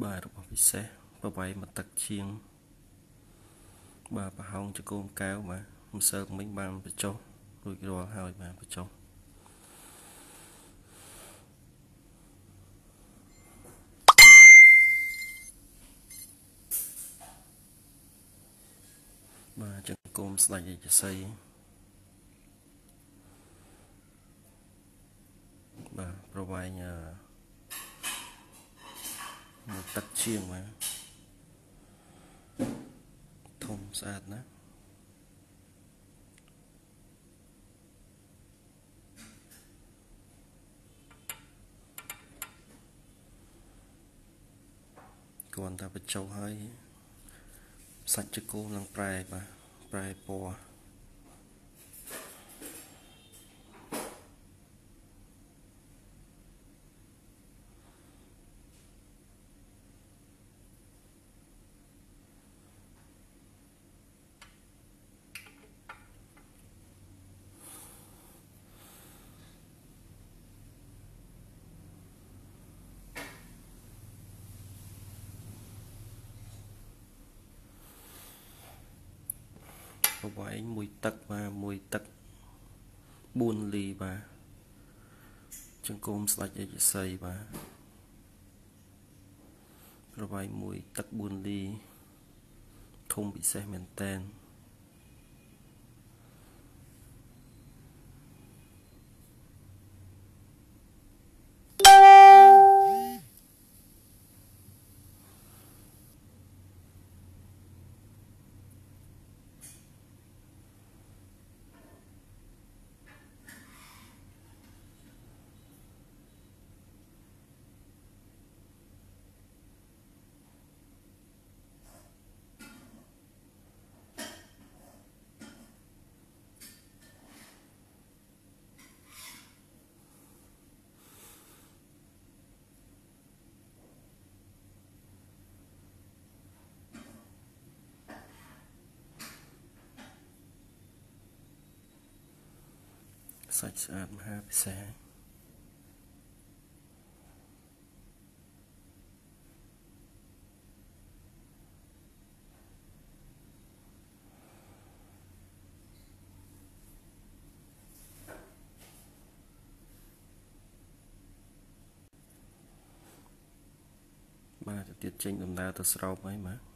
បាទរបស់ពិសេសប្រវាយមកទឹកជាងបាទប្រហោងចង្គោមកែវបាទម្សិលមិញបានបញ្ចុះរួចរាល់ហើយបាទបញ្ចុះបាទចង្គោមស្ដេចរាជសីបាទប្រវាយមកទឹកជាងបាទធំស្អាតណាស់គ្រាន់តែបញ្ចុះហើយសាច់ចង្គោមនឹងប្រែបាទប្រែពណ៌ប្រវាយមួយទឹកបាទមួយទឹក4 លីបាទចង្គោមស្ដេចរាជសីបាទប្រវាយមួយទឹក4 លីធំពិសេសមែនតែនសាច់ស្អាតមហាពិសេសបាទទៅទៀតចេញដំណើរទៅស្រោបហើយបាទ